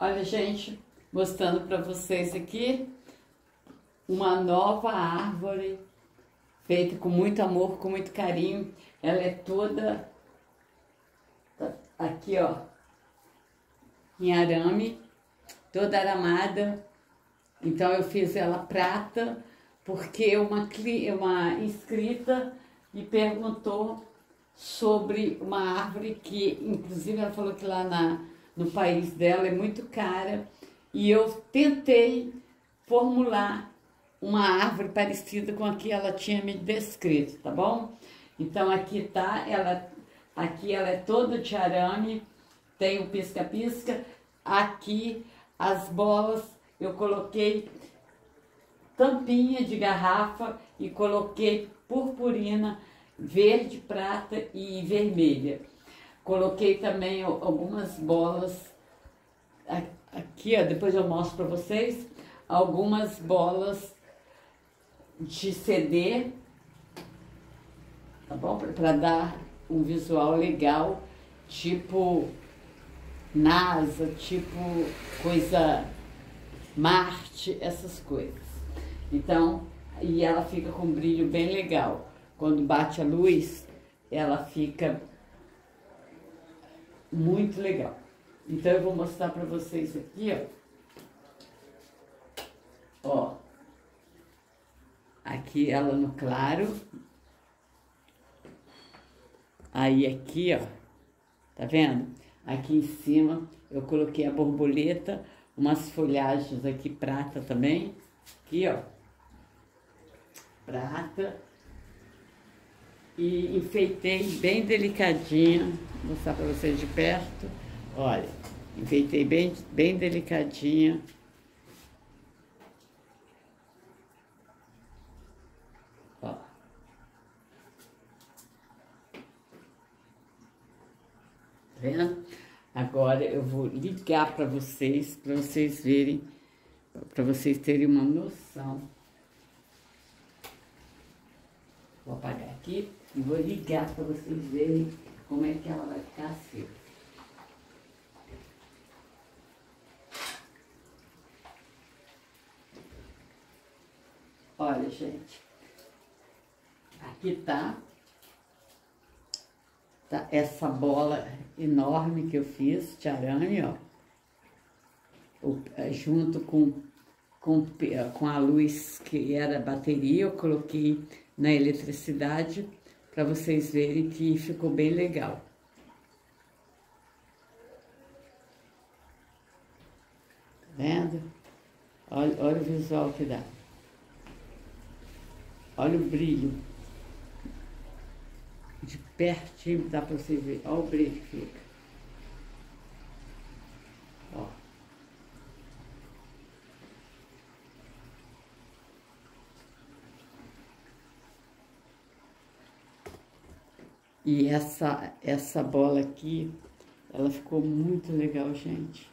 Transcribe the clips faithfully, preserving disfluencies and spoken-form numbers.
Olha, gente, mostrando para vocês aqui uma nova árvore feita com muito amor, com muito carinho. Ela é toda aqui, ó, em arame, toda aramada. Então eu fiz ela prata porque uma, uma inscrita me perguntou sobre uma árvore que, inclusive, ela falou que lá na, no país dela é muito cara, e eu tentei formular uma árvore parecida com a que ela tinha me descrito, tá bom? Então aqui tá, ela, aqui ela é toda de arame, tem o pisca-pisca, aqui as bolas eu coloquei tampinha de garrafa e coloquei purpurina verde, prata e vermelha. Coloquei também algumas bolas, aqui ó, depois eu mostro para vocês, algumas bolas de C D, tá bom? Para dar um visual legal, tipo NASA, tipo coisa Marte, essas coisas. Então, e ela fica com um brilho bem legal. Quando bate a luz, ela fica muito legal. Então eu vou mostrar para vocês aqui, ó. Ó. Aqui ela no claro. Aí aqui, ó. Tá vendo? Aqui em cima eu coloquei a borboleta, umas folhagens aqui prata também. Aqui, ó. Prata. E enfeitei bem delicadinho, vou mostrar para vocês de perto. Olha, enfeitei bem, bem delicadinho. Ó. Tá vendo? Agora eu vou ligar para vocês, para vocês verem, para vocês terem uma noção. Vou apagar aqui e vou ligar para vocês verem como é que ela vai ficar assim. Olha, gente, aqui tá, tá essa bola enorme que eu fiz de arame, ó, junto com, com, com a luz que era a bateria, eu coloquei na eletricidade, para vocês verem que ficou bem legal. Tá vendo? Olha, olha o visual que dá. Olha o brilho. De pertinho dá para vocês verem. Olha o brilho que fica. Ó. E essa, essa bola aqui, ela ficou muito legal, gente.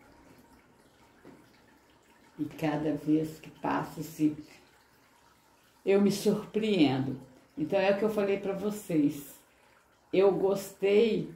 E cada vez que passa, assim, eu me surpreendo. Então, é o que eu falei para vocês. Eu gostei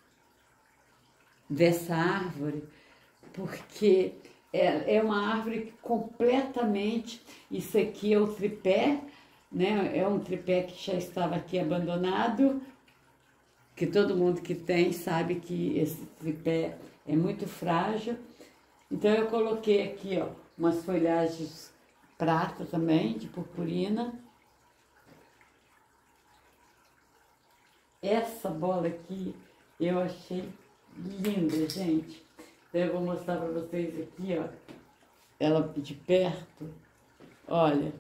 dessa árvore porque é, é uma árvore completamente... Isso aqui é o tripé, né? É um tripé que já estava aqui abandonado, que todo mundo que tem sabe que esse tripé é muito frágil. Então eu coloquei aqui, ó, umas folhagens prata também, de purpurina. Essa bola aqui eu achei linda, gente. Então eu vou mostrar para vocês aqui, ó, ela de perto, olha,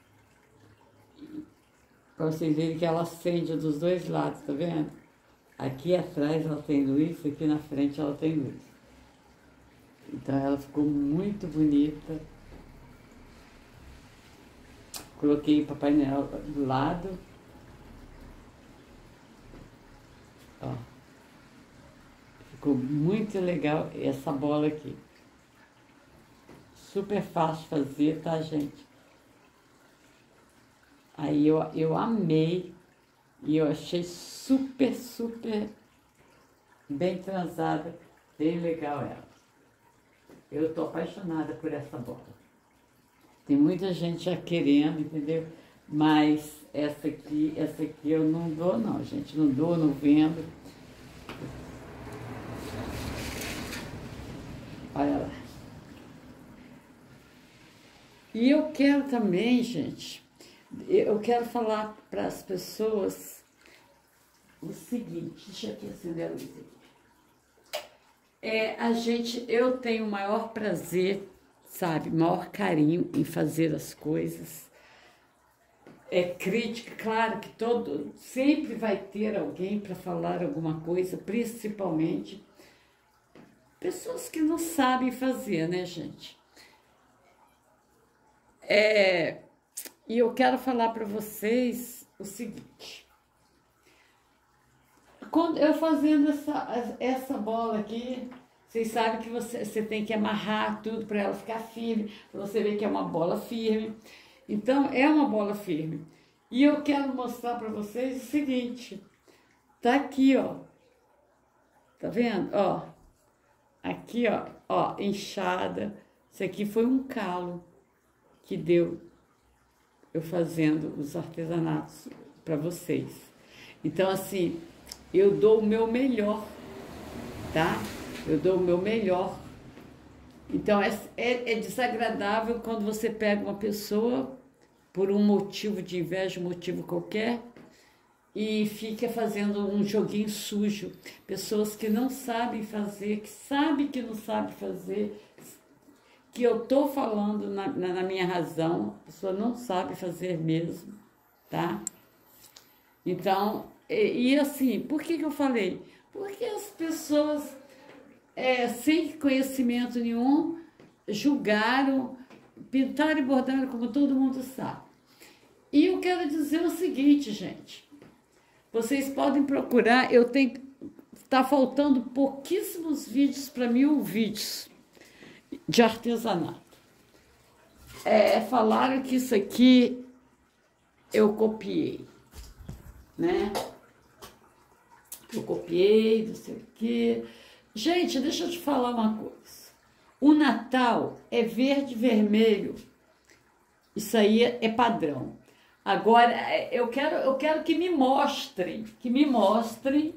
para vocês verem que ela acende dos dois lados, tá vendo? Aqui atrás ela tem luz, aqui na frente ela tem luz. Então ela ficou muito bonita. Coloquei o Papai Noel do lado. Ó. Ficou muito legal essa bola aqui. Super fácil de fazer, tá, gente? Aí eu, eu amei. E eu achei super, super bem transada, bem legal ela. Eu tô apaixonada por essa bola. Tem muita gente já querendo, entendeu? Mas essa aqui, essa aqui eu não dou não, gente. Não dou, não vendo. Olha lá. E eu quero também, gente, eu quero falar para as pessoas o seguinte, deixa eu aqui acender a luz aqui. É, a gente, eu tenho o maior prazer, sabe, maior carinho em fazer as coisas. É crítica, claro que todo, sempre vai ter alguém para falar alguma coisa, principalmente pessoas que não sabem fazer, né, gente? É, e eu quero falar para vocês o seguinte. Quando eu fazendo essa, essa bola aqui, vocês sabem que você, você tem que amarrar tudo para ela ficar firme, para você ver que é uma bola firme. Então, é uma bola firme. E eu quero mostrar para vocês o seguinte. Tá aqui, ó. Tá vendo? Ó. Aqui, ó. Ó, inchada. Isso aqui foi um calo que deu eu fazendo os artesanatos para vocês. Então, assim, eu dou o meu melhor, tá? Eu dou o meu melhor. Então, é, é, é desagradável quando você pega uma pessoa por um motivo de inveja, um motivo qualquer, e fica fazendo um joguinho sujo. Pessoas que não sabem fazer, que sabem que não sabem fazer, que eu tô falando na, na, na minha razão, a pessoa não sabe fazer mesmo, tá? Então, e, e assim, por que que eu falei? Porque as pessoas, é, sem conhecimento nenhum, julgaram, pintaram e bordaram como todo mundo sabe. E eu quero dizer o seguinte, gente, vocês podem procurar, eu tenho, tá faltando pouquíssimos vídeos para mil vídeos de artesanato. É, falaram que isso aqui eu copiei, né? Eu copiei, não sei o quê. Gente, deixa eu te falar uma coisa. O Natal é verde e vermelho. Isso aí é padrão. Agora, eu quero, eu quero que me mostrem, que me mostrem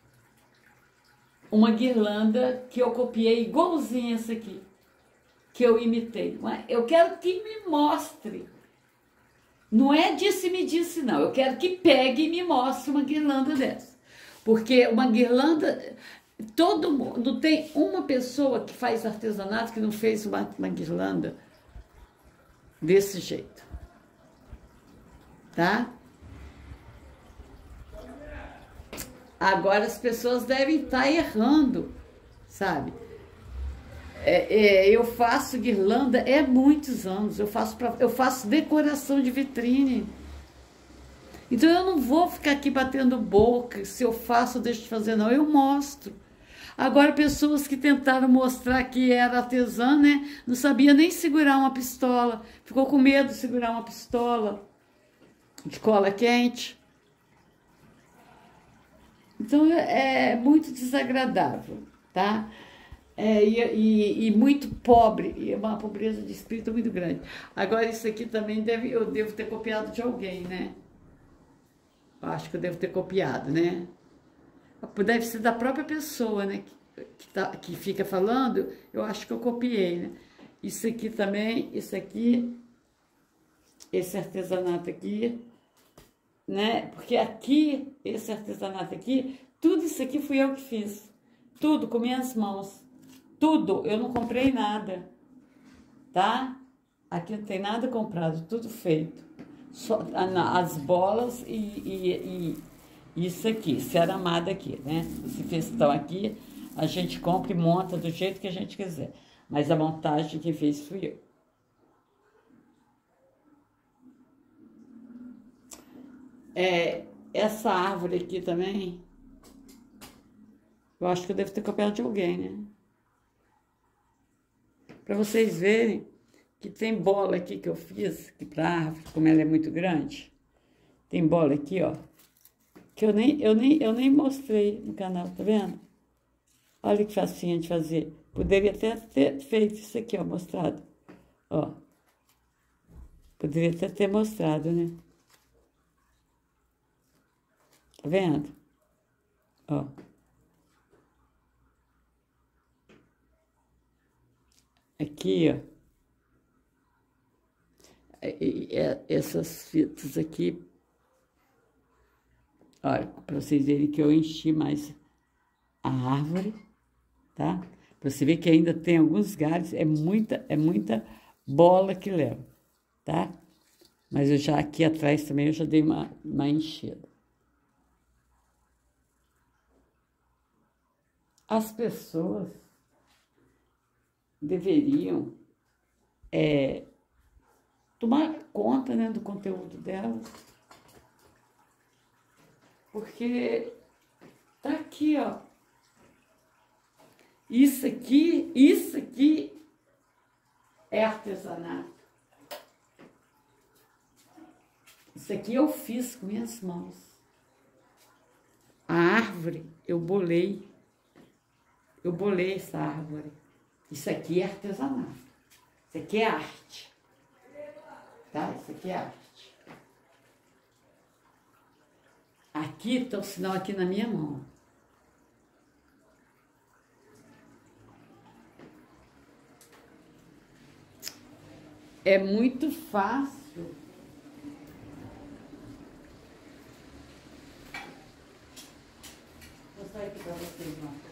uma guirlanda que eu copiei igualzinha essa aqui, que eu imitei. Eu quero que me mostre. Não é disse-me disse, não. Eu quero que pegue e me mostre uma guirlanda dessa. Porque uma guirlanda... Todo mundo... Não tem uma pessoa que faz artesanato que não fez uma, uma guirlanda desse jeito. Tá? Agora as pessoas devem estar errando, sabe? É, é, eu faço guirlanda há muitos anos, eu faço, pra, eu faço decoração de vitrine. Então eu não vou ficar aqui batendo boca, se eu faço ou deixo de fazer, não, eu mostro. Agora pessoas que tentaram mostrar que era artesã, né, não sabia nem segurar uma pistola, ficou com medo de segurar uma pistola de cola quente. Então é muito desagradável, tá? É, e, e, e muito pobre, e é uma pobreza de espírito muito grande. Agora isso aqui também deve, eu devo ter copiado de alguém, né? Eu acho que eu devo ter copiado, né? Deve ser da própria pessoa, né? Que, que, tá, que fica falando, eu acho que eu copiei, né? Isso aqui também, isso aqui, esse artesanato aqui, né? Porque aqui, esse artesanato aqui, tudo isso aqui fui eu que fiz. Tudo com minhas mãos. Tudo. Eu não comprei nada. Tá? Aqui não tem nada comprado, tudo feito. Só as bolas e, e, e isso aqui, ceramada aqui, né? Esse festão aqui, a gente compra e monta do jeito que a gente quiser. Mas a montagem quem fez fui eu. É, essa árvore aqui também, eu acho que eu devo ter copiado de alguém, né? Para vocês verem que tem bola aqui que eu fiz, aqui pra árvore, como ela é muito grande. Tem bola aqui, ó, que eu nem, eu nem, eu nem mostrei no canal, tá vendo? Olha que facinha de fazer. Poderia até ter feito isso aqui, ó, mostrado. Ó. Poderia até ter mostrado, né? Tá vendo? Ó. Aqui, ó. Essas fitas aqui. Olha, para vocês verem que eu enchi mais a árvore, tá? Para você ver que ainda tem alguns galhos, é muita, é muita bola que leva, tá? Mas eu já aqui atrás também eu já dei uma, uma enchida. As pessoas deveriam é, tomar conta, né, do conteúdo delas, porque tá aqui, ó. Isso aqui, isso aqui é artesanato. Isso aqui eu fiz com minhas mãos. A árvore eu bolei. Eu bolei essa árvore. Isso aqui é artesanato. Isso aqui é arte. Tá? Isso aqui é arte. Aqui está o sinal aqui na minha mão. É muito fácil. Vou mostrar aqui para vocês, ó.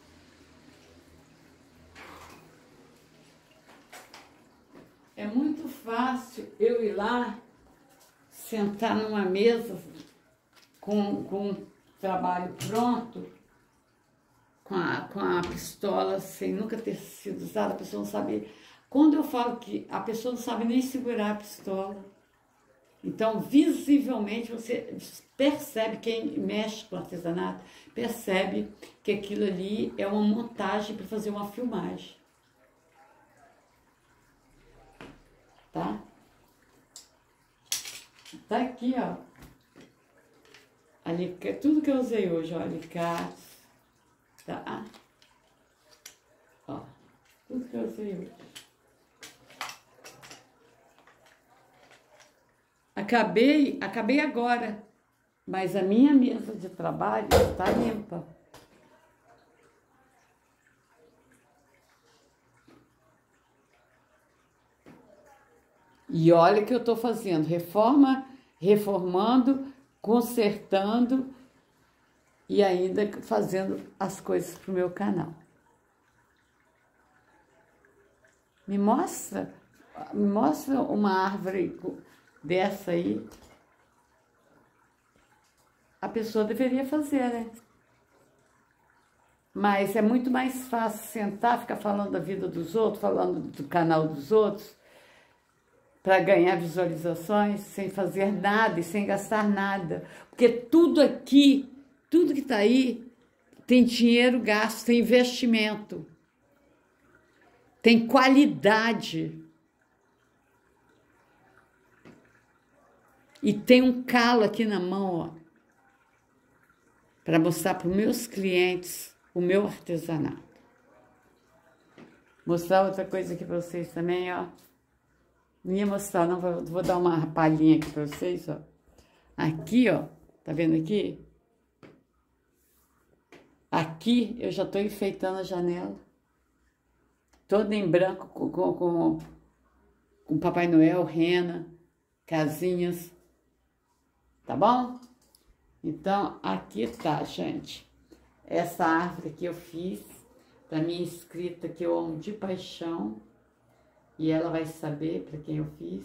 É muito fácil eu ir lá, sentar numa mesa com, com o trabalho pronto, com a, com a pistola sem nunca ter sido usada, a pessoa não sabe. Quando eu falo que a pessoa não sabe nem segurar a pistola, então visivelmente você percebe, quem mexe com artesanato, percebe que aquilo ali é uma montagem para fazer uma filmagem. Tá? Tá aqui, ó. Alicate, tudo que eu usei hoje, ó, alicates, tá? Ó, tudo que eu usei hoje. Acabei, acabei agora, mas a minha mesa de trabalho está limpa. E olha o que eu estou fazendo, reforma, reformando, consertando e ainda fazendo as coisas para o meu canal. Me mostra, me mostra uma árvore dessa aí. A pessoa deveria fazer, né? Mas é muito mais fácil sentar, ficar falando da vida dos outros, falando do canal dos outros, para ganhar visualizações, sem fazer nada e sem gastar nada. Porque tudo aqui, tudo que está aí, tem dinheiro gasto, tem investimento, tem qualidade. E tem um calo aqui na mão, ó, para mostrar para os meus clientes o meu artesanato. Mostrar outra coisa aqui para vocês também, ó. Não ia mostrar, não, vou, vou dar uma palhinha aqui para vocês, ó. Aqui, ó, tá vendo aqui? Aqui eu já tô enfeitando a janela. Toda em branco, com, com, com, com Papai Noel, rena, casinhas. Tá bom? Então, aqui tá, gente. Essa árvore que eu fiz para minha inscrita, que eu amo de paixão. E ela vai saber para quem eu fiz.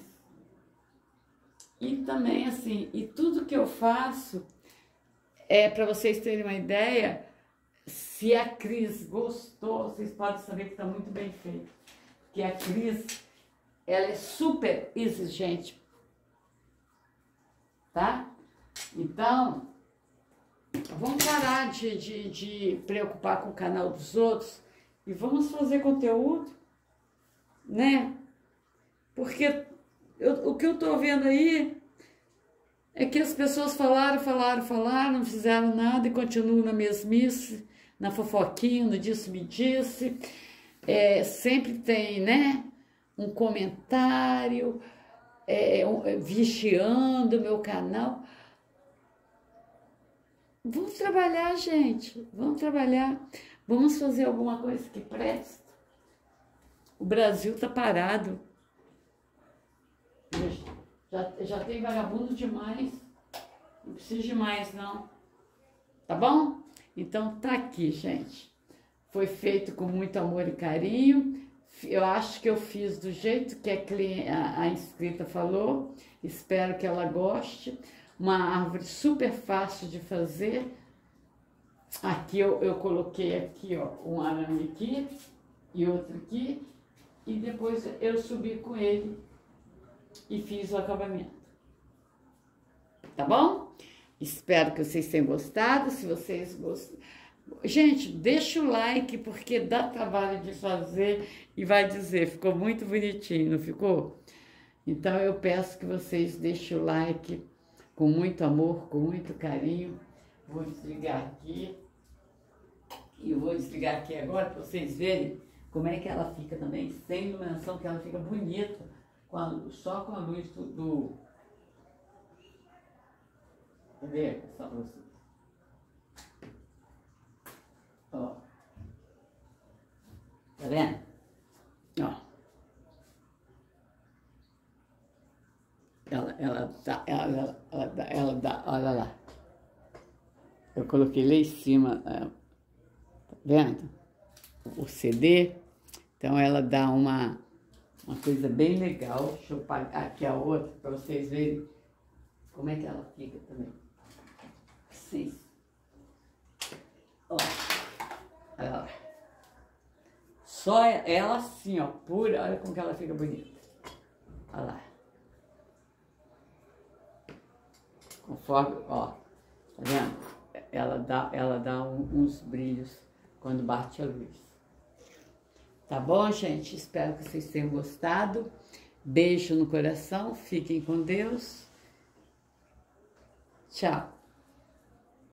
E também, assim, e tudo que eu faço, é para vocês terem uma ideia, se a Cris gostou, vocês podem saber que está muito bem feito. Porque a Cris, ela é super exigente. Tá? Então, vamos parar de, de, de preocupar com o canal dos outros e vamos fazer conteúdo, né? Porque eu, o que eu tô vendo aí é que as pessoas falaram, falaram, falaram, não fizeram nada e continuam na mesmice, na fofoquinha, no disse-me-disse. é, sempre tem, né, um comentário, é, um, vigiando o meu canal. Vamos trabalhar, gente, vamos trabalhar, vamos fazer alguma coisa que presta. O Brasil tá parado. Já, já tem vagabundo demais, não precisa de mais não, tá bom? Então tá aqui, gente. Foi feito com muito amor e carinho. Eu acho que eu fiz do jeito que a, cliente, a, a inscrita falou. Espero que ela goste. Uma árvore super fácil de fazer. Aqui eu, eu coloquei aqui, ó, um arame aqui e outro aqui. E depois eu subi com ele e fiz o acabamento. Tá bom? Espero que vocês tenham gostado. Se vocês gostam... Gente, deixa o like, porque dá trabalho de fazer e vai dizer, ficou muito bonitinho, não ficou? Então eu peço que vocês deixem o like com muito amor, com muito carinho. Vou desligar aqui. E eu vou desligar aqui agora para vocês verem como é que ela fica também, sem iluminação, que ela fica bonita, com a, só com a luz do... do... Quer ver? Só para vocês. Ó. Tá vendo? Ó. Ela, ela dá, ela, ela, ela dá, ela dá, olha lá. Eu coloquei lá em cima, tá vendo? O C D. Então ela dá uma, uma coisa bem legal. Deixa eu pagar aqui a outra para vocês verem como é que ela fica também. Assim. Ó. Olha lá. Só ela assim, ó, pura, olha como que ela fica bonita. Olha lá. Conforme, ó, tá vendo? Ela dá, ela dá um, uns brilhos quando bate a luz. Tá bom, gente? Espero que vocês tenham gostado. Beijo no coração, fiquem com Deus. Tchau.